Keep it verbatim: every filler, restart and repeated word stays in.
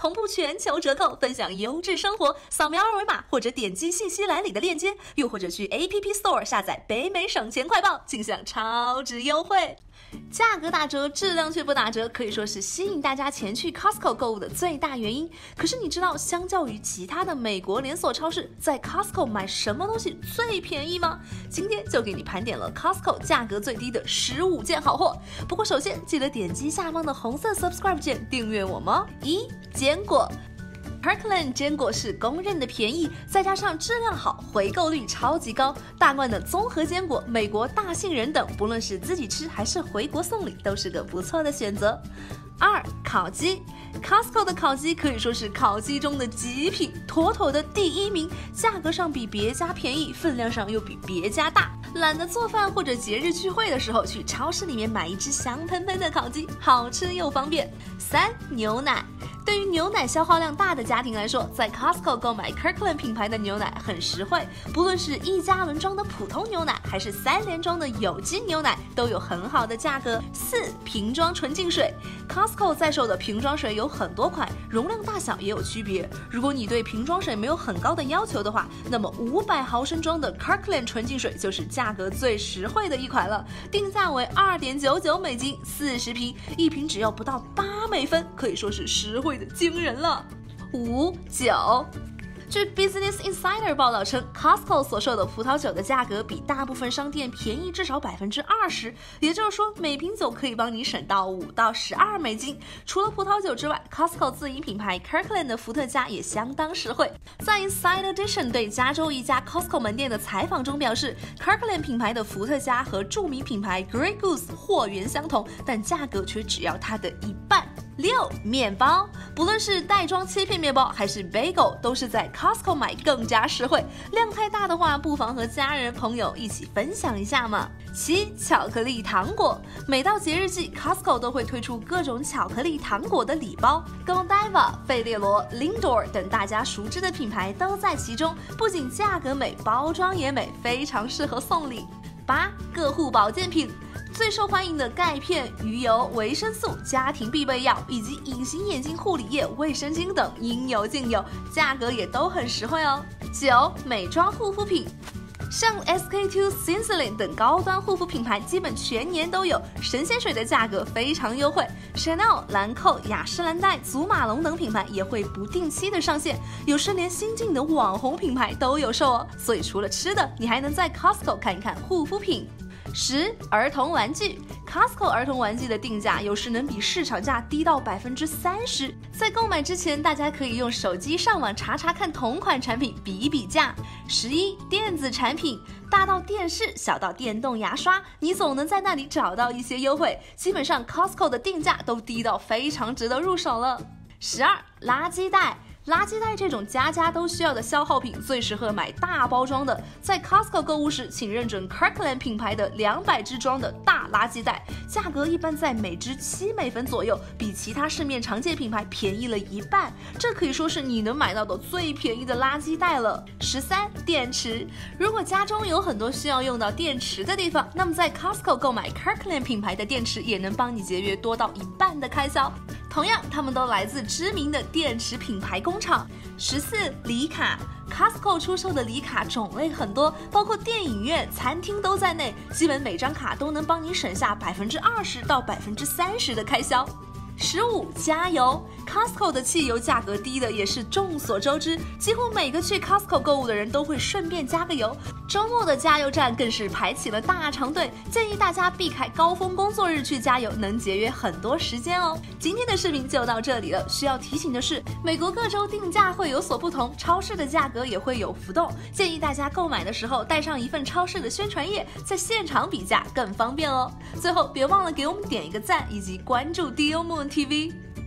同步全球折扣，分享优质生活。扫描二维码或者点击信息栏里的链接，又或者去 A P P Store 下载北美省钱快报，尽享超值优惠。价格打折，质量却不打折，可以说是吸引大家前去 Costco 购物的最大原因。可是你知道，相较于其他的美国连锁超市，在 Costco 买什么东西最便宜吗？今天就给你盘点了 Costco 价格最低的十五件好货。不过首先记得点击下方的红色 Subscribe 键订阅我们哦。一、坚果。Kirkland 坚果是公认的便宜，再加上质量好，回购率超级高。大罐的综合坚果、美国大杏仁等，不论是自己吃还是回国送礼，都是个不错的选择。二、烤鸡 ，Costco 的烤鸡可以说是烤鸡中的极品，妥妥的第一名。价格上比别家便宜，分量上又比别家大。懒得做饭或者节日聚会的时候，去超市里面买一只香喷喷的烤鸡，好吃又方便。三、牛奶。对于牛奶消耗量大的家庭来说，在 Costco 购买 Kirkland 品牌的牛奶很实惠，不论是一加仑装的普通牛奶，还是三联装的有机牛奶，都有很好的价格。四、瓶装纯净水 ，Costco 在售的瓶装水有很多款，容量大小也有区别。如果你对瓶装水没有很高的要求的话，那么五百毫升装的 Kirkland 纯净水就是价格最实惠的一款了，定价为二点九九美金，四十瓶，一瓶只要不到八美分，可以说是实惠的惊人了。五、酒。据 Business Insider 报道称 ，Costco 所售的葡萄酒的价格比大部分商店便宜至少百分之二十，也就是说，每瓶酒可以帮你省到五到十二美金。除了葡萄酒之外 ，Costco 自营品牌 Kirkland 的伏特加也相当实惠。在 Inside Edition 对加州一家 Costco 门店的采访中表示 ，Kirkland 品牌的伏特加和著名品牌 Grey Goose 货源相同，但价格却只要它的一半。六、面包，不论是袋装切片面包还是 bagel， 都是在 Costco 买更加实惠。量太大的话，不妨和家人朋友一起分享一下嘛。七、巧克力糖果，每到节日季 ，Costco 都会推出各种巧克力糖果的礼包 ，Godiva、费列罗、Lindor 等大家熟知的品牌都在其中，不仅价格美，包装也美，非常适合送礼。八、个护保健品。最受欢迎的钙片、鱼油、维生素、家庭必备药以及隐形眼镜护理液、卫生巾等应有尽有，价格也都很实惠哦。九、美妆护肤品。像 S K two、Sensodyne 等高端护肤品牌基本全年都有，神仙水的价格非常优惠。Chanel、兰蔻、雅诗兰黛、祖马龙等品牌也会不定期的上线，有时连新进的网红品牌都有售哦。所以除了吃的，你还能在 Costco 看一看护肤品。十、儿童玩具 ，Costco 儿童玩具的定价有时能比市场价低到百分之三十。在购买之前，大家可以用手机上网查查看同款产品，比一比价。十一、电子产品，大到电视，小到电动牙刷，你总能在那里找到一些优惠。基本上 Costco 的定价都低到非常值得入手了。十二、垃圾袋。垃圾袋这种家家都需要的消耗品，最适合买大包装的。在 Costco 购物时，请认准 Kirkland 品牌的两百支装的大垃圾袋，价格一般在每支七美分左右，比其他市面常见品牌便宜了一半。这可以说是你能买到的最便宜的垃圾袋了。十三、电池。如果家中有很多需要用到电池的地方，那么在 Costco 购买 Kirkland 品牌的电池，也能帮你节约多到一半的开销。同样，它们都来自知名的电池品牌工厂。十四、礼卡。Costco 出售的礼卡种类很多，包括电影院、餐厅都在内，基本每张卡都能帮你省下百分之二十到百分之三十的开销。十五、加油。Costco 的汽油价格低的也是众所周知，几乎每个去 Costco 购物的人都会顺便加个油。周末的加油站更是排起了大长队，建议大家避开高峰工作日去加油，能节约很多时间哦。今天的视频就到这里了，需要提醒的是，美国各州定价会有所不同，超市的价格也会有浮动，建议大家购买的时候带上一份超市的宣传页，在现场比价更方便哦。最后别忘了给我们点一个赞，以及关注 Deal Moon T V。